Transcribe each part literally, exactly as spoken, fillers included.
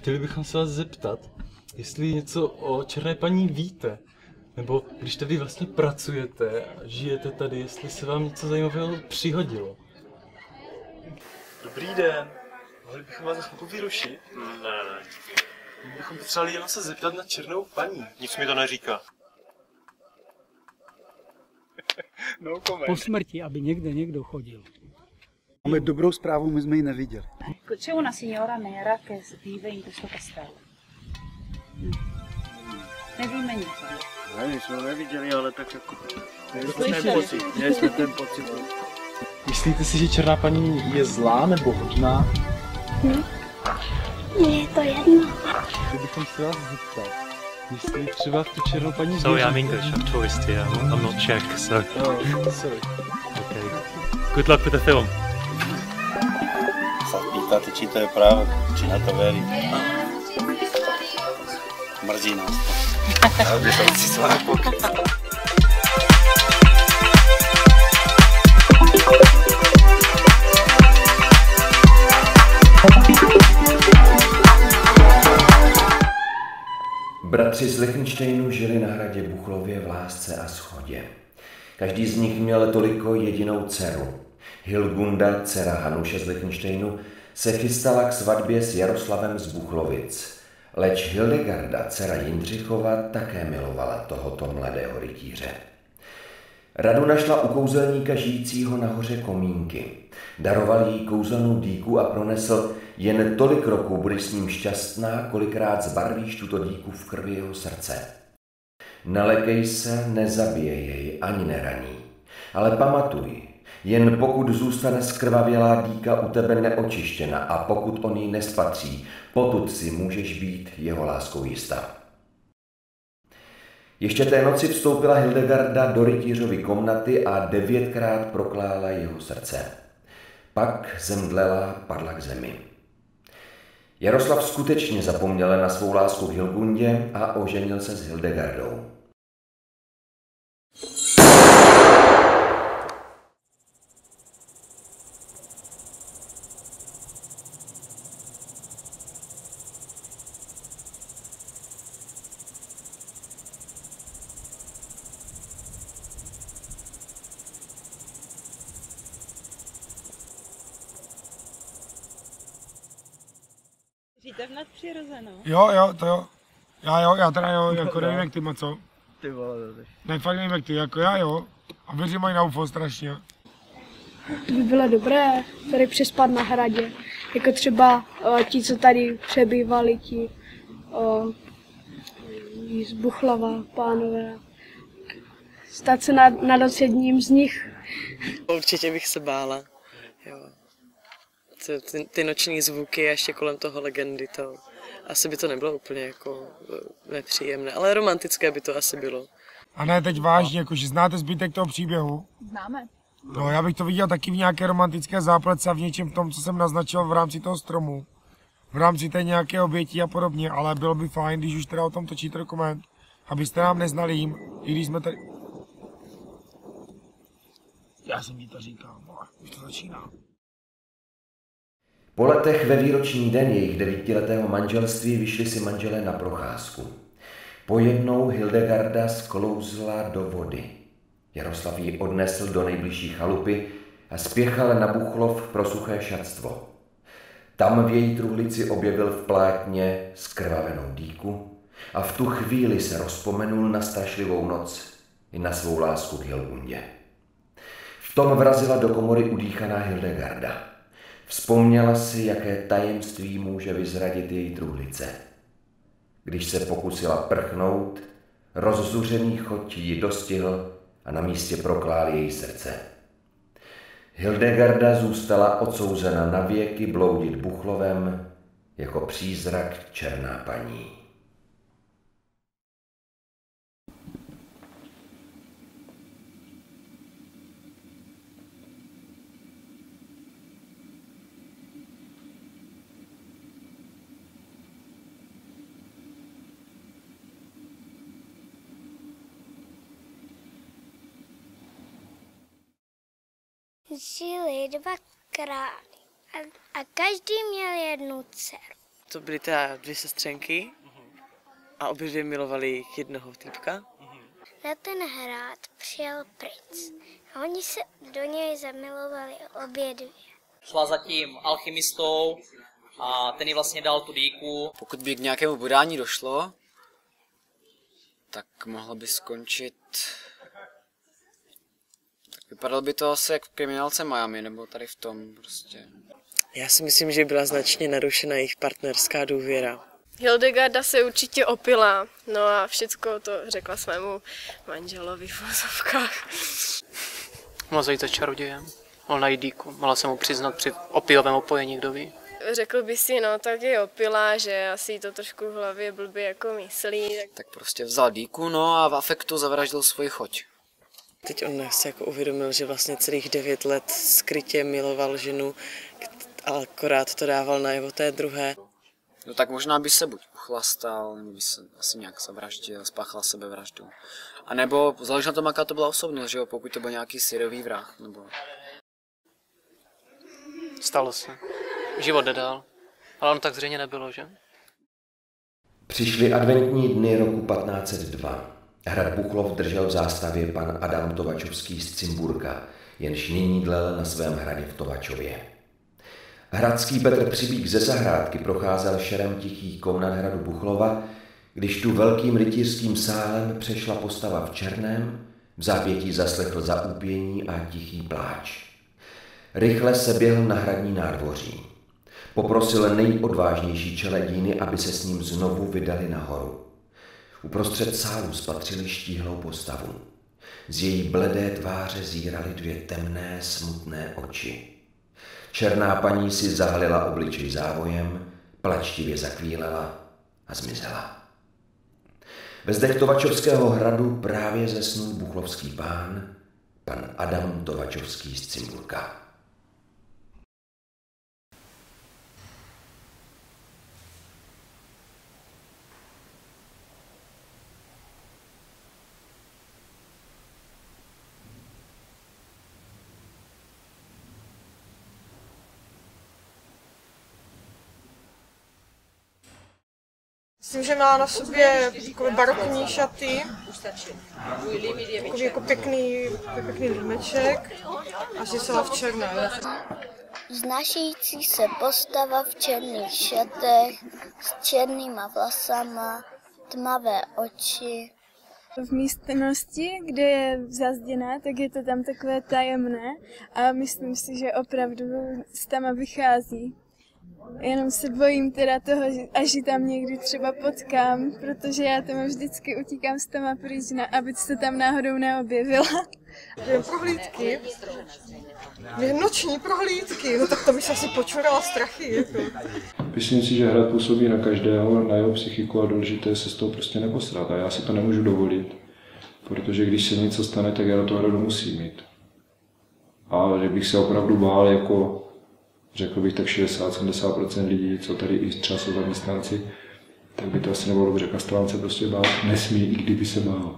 chtěli bychom se vás zeptat, jestli něco o černé paní víte. Nebo když tady vlastně pracujete a žijete tady, jestli se vám něco zajímavého přihodilo. Dobrý den. Mohli bychom vás za chvilku vyrušit? Ne, ne. My bychom potřebovali jenom se zeptat na černou paní. Nic mi to neříká. No comment. Po smrti, aby někde někdo chodil. Máme dobrou zprávu, my jsme ji neviděli. C'è una signora nera che vive in questo castello. Hm. Nevíme nic. Ne, my jsme ho neviděli, ale tak jako... Měli jsme ten pocit. Měli jsme ten pocit. Myslíte si, že černá paní je zlá nebo hodná? Hm. Mně je to jedno. Kdybychom se vás zeptat, jestli třeba v tu černou paní So yeah, I'm English, I'm tourist here, I'm, I'm not Czech, so... Oh, sorry. Okay. Good luck with the film. Sa pýtate, či to je pravda, či na to verí. Mrzí nás to. Ja by som si s vami pokýcal. Bratři z Lichtensteinu žili na hradě Buchlově v lásce a shodě. Každý z nich měl toliko jedinou dceru. Hilgunda, dcera Hanuše z Lichtensteinu, se chystala k svatbě s Jaroslavem z Buchlovic. Leč Hildegarda, dcera Jindřichova, také milovala tohoto mladého rytíře. Radu našla u kouzelníka žijícího na hoře Komínky. Daroval jí kouzelnou dýku a pronesl: jen tolik roků budeš s ním šťastná, kolikrát zbarvíš tuto dýku v krvi jeho srdce. Nelekej se, nezabije jej, ani neraní. Ale pamatuj, jen pokud zůstane skrvavělá dýka u tebe neočištěna a pokud on jí nespatří, potud si můžeš být jeho láskou jistá. Ještě té noci vstoupila Hildegarda do rytířovy komnaty a devětkrát proklála jeho srdce. Pak zemdlela, padla k zemi. Jaroslav skutečně zapomněl na svou lásku k Hilgundě a oženil se s Hildegardou. Víte v nadpřirozenou? Jo, jo, to jo. Já jo, já teda jo, jako nevím jak ty ma, co? Ty vole, Ne, fakt nevím jak ty, jako já jo. A věřím mají na U F O strašně. To by bylo dobré tady přespat na hradě. Jako třeba o, ti, co tady přebývali, ti o, z Buchlova, pánové. Stát se nad, nad jedním z nich. Určitě bych se bála. Jo. Ty, ty noční zvuky a ještě kolem toho legendy, to asi by to nebylo úplně jako nepříjemné, ale romantické by to asi bylo. A ne teď vážně, jakože znáte zbytek toho příběhu? Známe. No, já bych to viděl taky v nějaké romantické zápletce a v něčem v tom, co jsem naznačil v rámci toho stromu. V rámci té nějaké oběti a podobně, ale bylo by fajn, když už teda o tom točíte dokument, abyste nám neznali jim, i když jsme tady... Já jsem ti to říkal, no, už to začíná. Po letech ve výroční den jejich devítiletého manželství vyšli si manželé na procházku. Pojednou Hildegarda sklouzla do vody. Jaroslav ji odnesl do nejbližší chalupy a spěchal na Buchlov pro suché šatstvo. Tam v její truhlici objevil v plátně zkrvavenou dýku a v tu chvíli se rozpomenul na strašlivou noc i na svou lásku k Hilgundě. V tom vrazila do komory udýchaná Hildegarda. Vzpomněla si, jaké tajemství může vyzradit její truhlice. Když se pokusila prchnout, rozzuřený chod ji dostihl a na místě proklál její srdce. Hildegarda zůstala odsouzena na věky bloudit Buchlovem jako přízrak černá paní. Žili dva králi a, a každý měl jednu dceru. to byly teda dvě sestřenky a obě dvě milovali jednoho týpka. Na ten hrad přijel princ a oni se do něj zamilovali obě dvě. Šla za tím alchymistou a ten jí vlastně dal tu dýku. Pokud by k nějakému bodání došlo, tak mohlo by skončit... Tak vypadalo by to asi jak v Kriminálce Miami, nebo tady v tom prostě. Já si myslím, že byla značně narušena jejich partnerská důvěra. Hildegarda se určitě opila, no a všecko to řekla svému manželovi v vozovkách. Mohla zajít za čarodějem, mohla najít dýku, mohla se mu přiznat při opijovém opojení, kdo ví. Řekl by si, no tak je opila, že asi to trošku v hlavě blbě jako myslí. Tak, tak prostě vzal dýku, no a v afektu zavraždil svoji choť. Teď on se jako uvědomil, že vlastně celých devět let skrytě miloval ženu, ale akorát to dával najevo té druhé. No tak možná by se buď uchlastal, nebo by se asi nějak zavraždil, spáchal sebevraždu. A nebo záleží na tom, jaká to byla osobnost, že jo, pokud to byl nějaký syrový vrah, nebo... Stalo se. Život nedal. Ale on tak zřejmě nebylo, že? Přišly adventní dny roku patnáct set dva. Hrad Buchlov držel v zástavě pan Adam Tovačovský z Cimburka, jenž nyní dlel na svém hradě v Tovačově. Hradský Petr Přibík ze zahrádky procházel šerem tichých komnat hradu Buchlova, když tu velkým rytířským sálem přešla postava v černém, v zápětí zaslechl zaúpění a tichý pláč. Rychle se běhl na hradní nádvoří. Poprosil nejodvážnější čeledíny, aby se s ním znovu vydali nahoru. Uprostřed sálu spatřili štíhlou postavu. Z její bledé tváře zíraly dvě temné, smutné oči. Černá paní si zahalila obličej závojem, plačtivě zakvílela a zmizela. Ve zdech Tovačovského hradu právě zesnul buchlovský pán, pan Adam Tovačovský z Cimburka. Myslím, že má na sobě barokní šaty, takový jako pěkný, pěkný límeček, asi se v černé. Vznášející se postava v černých šatech, s černýma vlasama, tmavé oči. V místnosti, kde je zazděná, tak je to tam takové tajemné a myslím si, že opravdu z tam vychází. Jenom se bojím teda toho, až ji tam někdy třeba potkám, protože já tam vždycky utíkám s tama pryč, aby se tam náhodou neobjevila. Během prohlídky, během noční prohlídky, no tak to by se asi počurala strachy. Jako. Myslím si, že hrad působí na každého, na jeho psychiku a důležité je se z toho prostě neposrat. A já si to nemůžu dovolit, protože když se něco stane, tak já do toho hradu musím mít. A že bych se opravdu bál jako řekl bych tak šedesát až sedmdesát procent lidí, co tady i třeba jsou zaměstnanci, tak by to asi nebylo dobře. Kastelan se prostě bát nesmí, i kdyby se bál.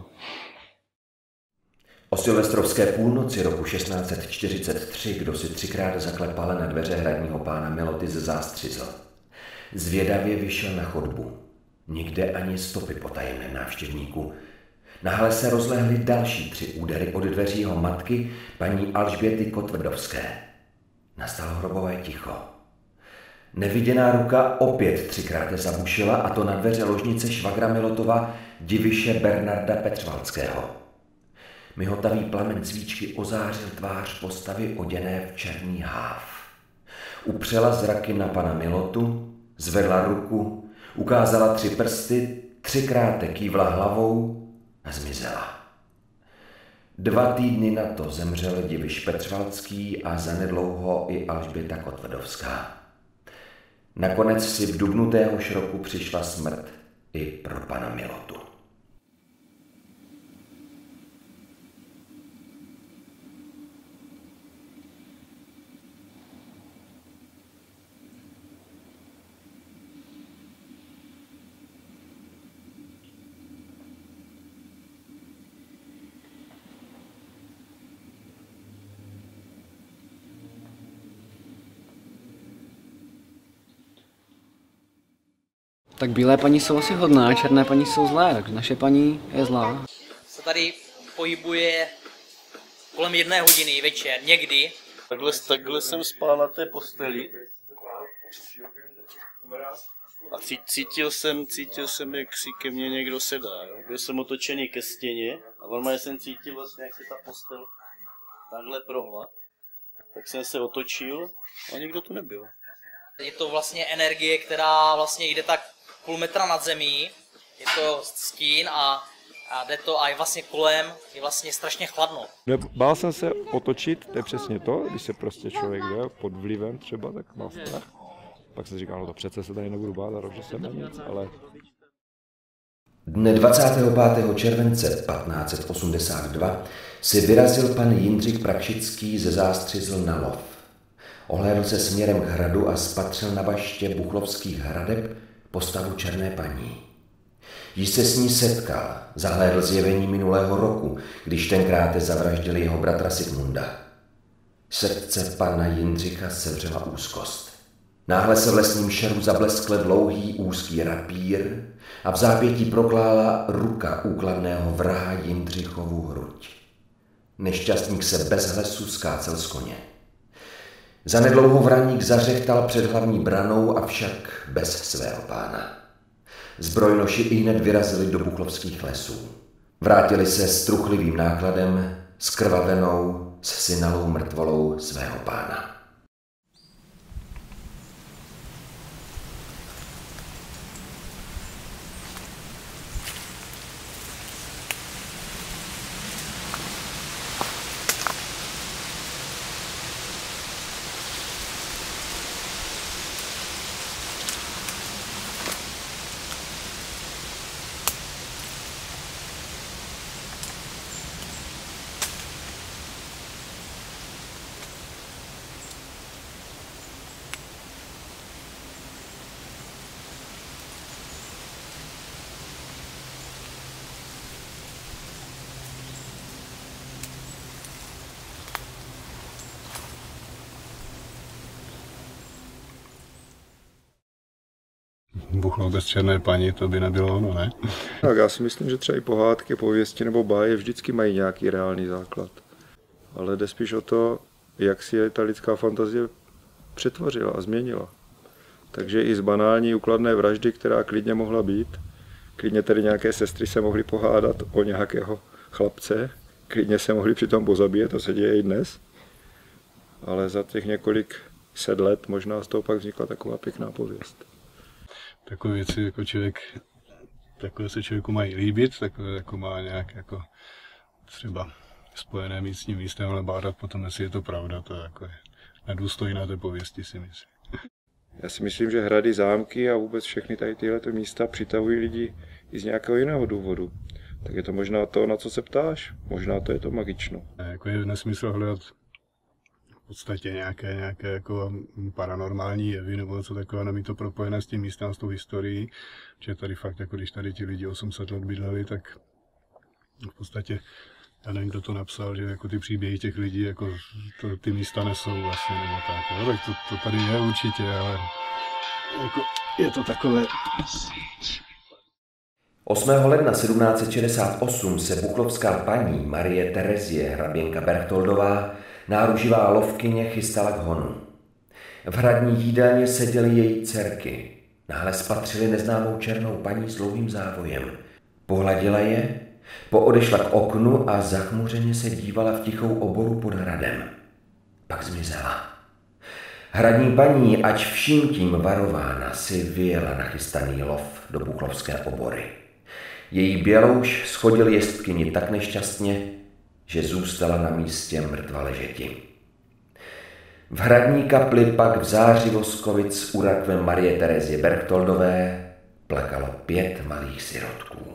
O silvestrovské půlnoci roku šestnáct set čtyřicet tři, kdo si třikrát zaklepal na dveře hradního pána Miloty, zástřizl. Zvědavě vyšel na chodbu. Nikde ani stopy po tajemném návštěvníku. Náhle se rozlehly další tři údery od dveří jeho matky, paní Alžběty Kotvrdovské. Nastalo hrobové ticho. Neviděná ruka opět třikrát zabušila, a to na dveře ložnice švagra Milotova, diviše Bernarda Petřvaldského. Mihotavý plamen svíčky ozářil tvář postavy oděné v černý háv. Upřela zraky na pana Milotu, zvedla ruku, ukázala tři prsty, třikrát kývla hlavou a zmizela. Dva týdny na to zemřel diviš Petřvaldský a zanedlouho i Alžběta Kotvrdovská. Nakonec si v dubnu téhož roku přišla smrt i pro pana Milotu. Tak bílé paní jsou asi hodné, černé paní jsou zlé, tak naše paní je zlá. Se tady pohybuje kolem jedné hodiny večer, někdy. Takhle, takhle jsem spal na té posteli. A cítil jsem, cítil jsem, jak si ke mně někdo sedá. Jo? Byl jsem otočený ke stěně a normálně jsem cítil vlastně, jak se ta postel takhle prohla. Tak jsem se otočil a nikdo tu nebyl. Je to vlastně energie, která vlastně jde tak půl metra nad zemí. Je to stín a, a jde to a je vlastně kolem, je vlastně strašně chladno. Bál jsem se otočit, to je přesně to, když se prostě člověk jde pod vlivem třeba, tak má strach. Pak jsem říkal, no to přece se tady nebudu bát, a že jsem na nic, ale... Dne dvacátého pátého července patnáct set osmdesát dva si vyrazil pan Jindřich Prakšický ze Zástřizl na lov. Ohlédl se směrem k hradu a spatřil na baště buchlovských hradeb postavu černé paní. Již se s ní setkal, zahlédl zjevení minulého roku, když tenkrát zavraždili jeho bratra Sigmunda. Srdce pana Jindřicha sevřela úzkost. Náhle se v lesním šeru zableskl dlouhý úzký rapír a v zápětí proklála ruka úkladného vraha Jindřichovu hruď. Nešťastník se bez hlesu skácel z koně. Zanedlouho vraník zařechtal před hlavní branou, avšak bez svého pána. Zbrojnoši ihned vyrazili do buchlovských lesů. Vrátili se s truchlivým nákladem, skrvavenou, s synalou mrtvolou svého pána. Buchlov bez černé paní, to by nebylo ono, ne? Tak já si myslím, že třeba i pohádky, pověsti nebo báje vždycky mají nějaký reálný základ. Ale jde spíš o to, jak si je ta lidská fantazie přetvořila a změnila. Takže i z banální ukladné vraždy, která klidně mohla být, klidně tedy nějaké sestry se mohly pohádat o nějakého chlapce, klidně se mohli přitom pozabíjet, to se děje i dnes. Ale za těch několik set let možná z toho pak vznikla taková pěkná pověst. Takové věci jako člověk, takové se člověku mají líbit, takové jako má nějak jako třeba spojené místním místem, ale bádat potom, jestli je to pravda, to jako je nedůstojné té pověsti, si myslím. Já si myslím, že hrady, zámky a vůbec všechny tady tyhle místa přitahují lidi i z nějakého jiného důvodu. Tak je to možná to, na co se ptáš, možná to je to magično. Jako je nesmysl hledat v podstatě nějaké, nějaké jako paranormální jevy nebo něco takového, nemí to propojené s tím místem, s tou historií, že tady fakt, jako když tady ti lidi osm set let bydleli, tak v podstatě, já nevím, kdo to napsal, že jako ty příběhy těch lidí, jako to, ty místa nesou vlastně, nebo tak, no, tak to, to tady je určitě, ale jako je to takové... osmého ledna sedmnáct set šedesát osm se buchlovská paní Marie Terezie hraběnka Berchtoldová, náruživá lovkyně, chystala k honu. V hradní jídelně seděly její dcerky. Náhle spatřili neznámou černou paní s dlouhým závojem. Pohladila je, poodešla k oknu a zachmuřeně se dívala v tichou oboru pod hradem. Pak zmizela. Hradní paní, ač vším tím varována, si vyjela na chystaný lov do buchlovské obory. Její bělouš schodil jestkyni tak nešťastně, že zůstala na místě mrtva ležeti. V hradní kapli pak v záři Voskovic u rakve Marie Terezie Berchtoldové plakalo pět malých sirotků.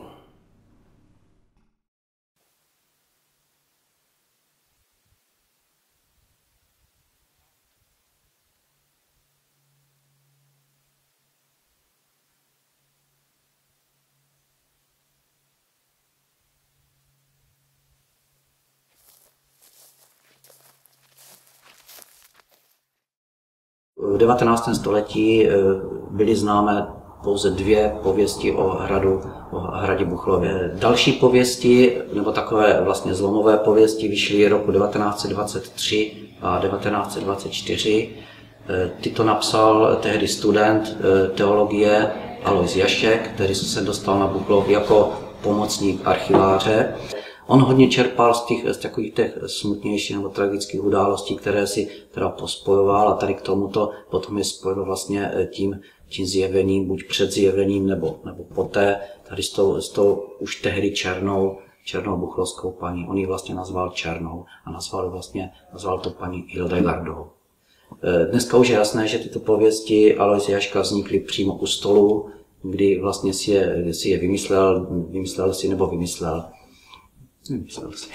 V devatenáctém století byly známé pouze dvě pověsti o hradu, o hradě Buchlově. Další pověsti, nebo takové vlastně zlomové pověsti, vyšly roku devatenáct set dvacet tři a devatenáct set dvacet čtyři. Tyto napsal tehdy student teologie Alois Jašek, který se dostal na Buchlov jako pomocník archiváře. On hodně čerpal z, těch, z takových těch smutnějších nebo tragických událostí, které si teda pospojoval, a tady k tomuto potom je spojeno vlastně tím, tím zjevením, buď před zjevením nebo, nebo poté, tady s tou, s tou už tehdy černou, černou buchlovskou paní. On ji vlastně nazval Černou a nazval, vlastně, nazval to paní Hildegardou. Dneska už je jasné, že tyto pověsti Aloise Jaška vznikly přímo u stolu, kdy vlastně si je, si je vymyslel, vymyslel si nebo vymyslel. Vymyslel si.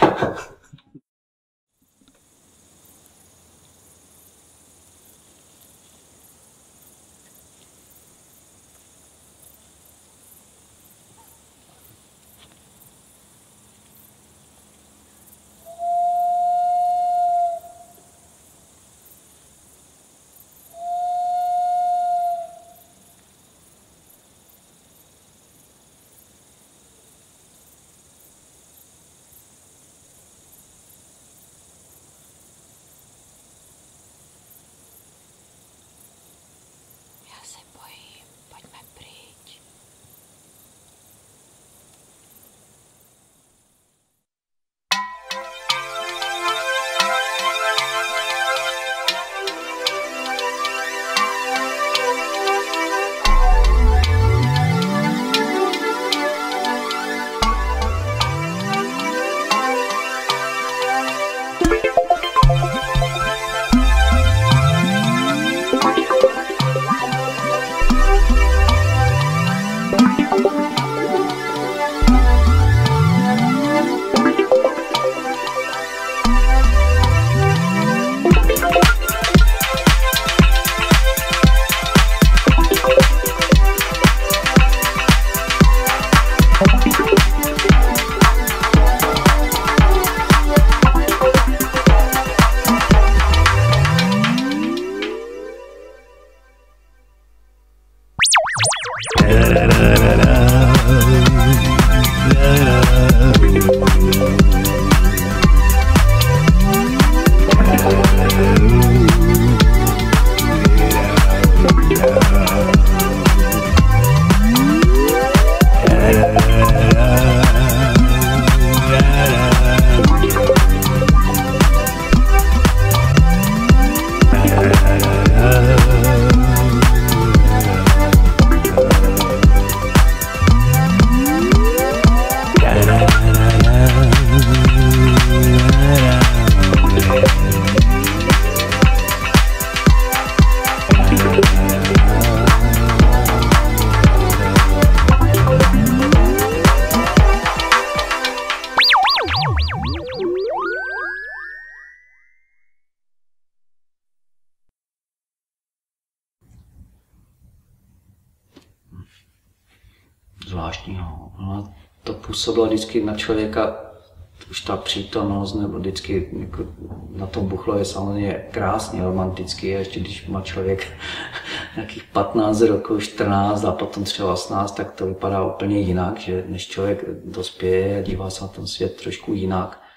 Zvláštního. No, to působilo vždycky na člověka, už ta přítomnost, nebo vždycky jako na tom Buchlově samozřejmě krásně, romanticky, a ještě když má člověk nějakých patnáct roků, čtrnáct a potom třeba osmnáct, tak to vypadá úplně jinak, že než člověk dospěje a dívá se na ten svět trošku jinak.